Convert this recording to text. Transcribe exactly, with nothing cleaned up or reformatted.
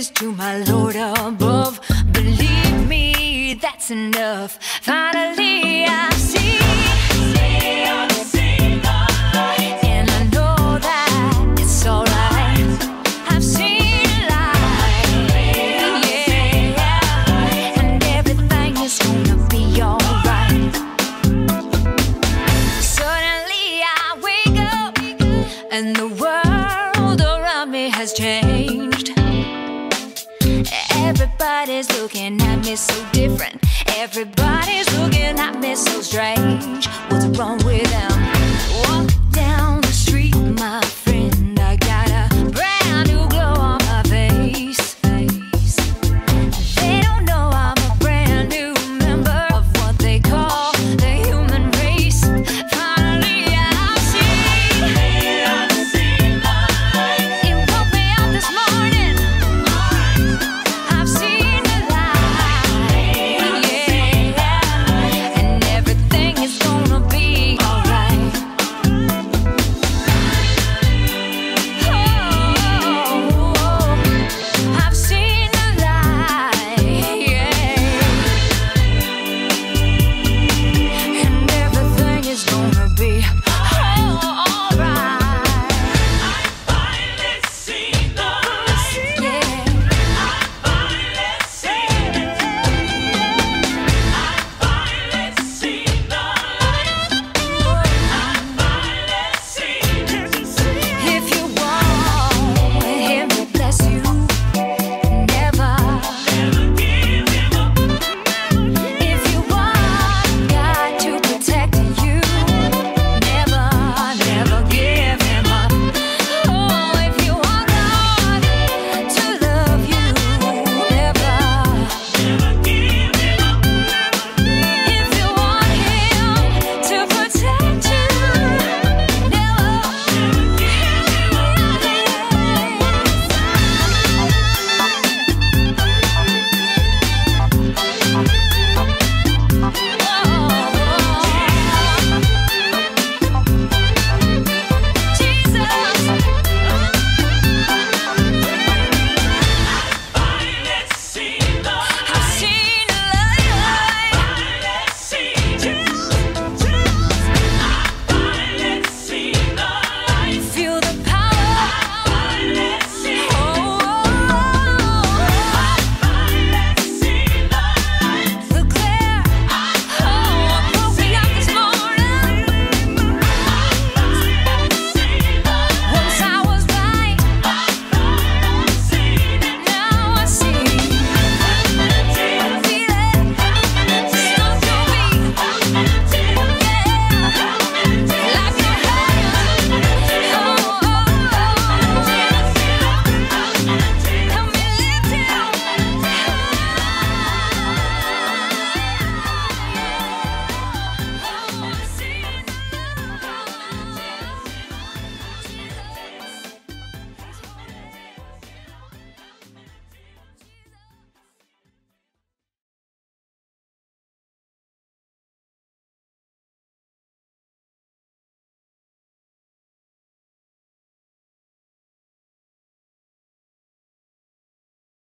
praise to my Lord above. Believe me, that's enough. Finally I see, see, I see the light, and I know that it's alright. I've seen light, yeah, and everything is gonna be alright. Suddenly I wake up, and the world around me has changed. Everybody's looking at me so different. Everybody's looking at me so strange. What's wrong with them? What